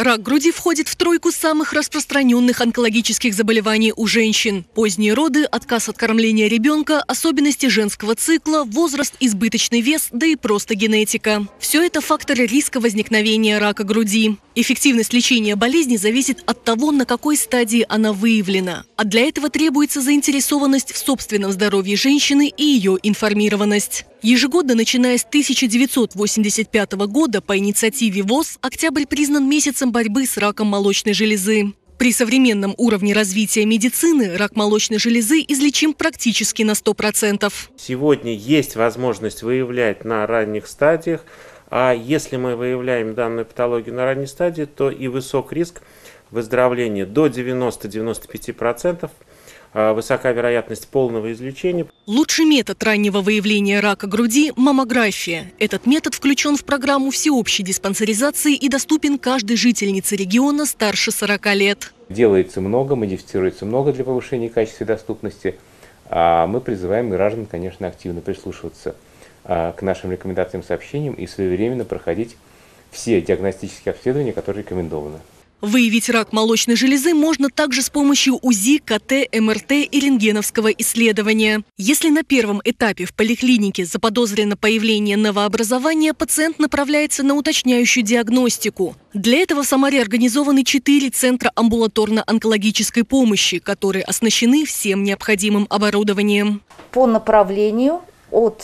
Рак груди входит в тройку самых распространенных онкологических заболеваний у женщин. Поздние роды, отказ от кормления ребенка, особенности женского цикла, возраст, избыточный вес, да и просто генетика. Все это факторы риска возникновения рака груди. Эффективность лечения болезни зависит от того, на какой стадии она выявлена. А для этого требуется заинтересованность в собственном здоровье женщины и ее информированность. Ежегодно, начиная с 1985 года, по инициативе ВОЗ, октябрь признан месяцем борьбы с раком молочной железы. При современном уровне развития медицины рак молочной железы излечим практически на 100%. Сегодня есть возможность выявлять на ранних стадиях, а если мы выявляем данную патологию на ранней стадии, то и высок риск выздоровления до 90-95%. Высока вероятность полного излечения. Лучший метод раннего выявления рака груди – маммография. Этот метод включен в программу всеобщей диспансеризации и доступен каждой жительнице региона старше 40 лет. Делается много, модифицируется много для повышения качества и доступности. Мы призываем граждан, конечно, активно прислушиваться к нашим рекомендациям, сообщениям и своевременно проходить все диагностические обследования, которые рекомендованы. Выявить рак молочной железы можно также с помощью УЗИ, КТ, МРТ и рентгеновского исследования. Если на первом этапе в поликлинике заподозрено появление новообразования, пациент направляется на уточняющую диагностику. Для этого в Самаре организованы 4 центра амбулаторно-онкологической помощи, которые оснащены всем необходимым оборудованием. По направлению от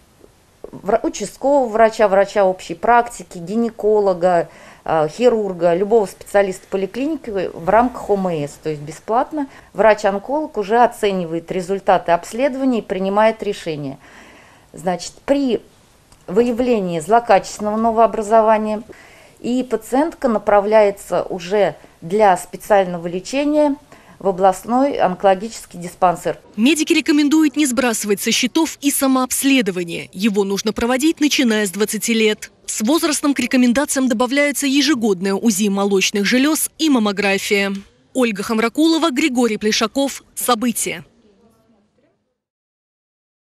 участкового врача, врача общей практики, гинеколога, хирурга, любого специалиста поликлиники в рамках ОМС, то есть бесплатно, врач-онколог уже оценивает результаты обследования и принимает решение. Значит, при выявлении злокачественного новообразования и пациентка направляется уже для специального лечения в областной онкологический диспансер. Медики рекомендуют не сбрасывать со счетов и самообследование. Его нужно проводить, начиная с 20 лет. С возрастом к рекомендациям добавляются ежегодное УЗИ молочных желез и маммография. Ольга Хамракулова, Григорий Плешаков. События.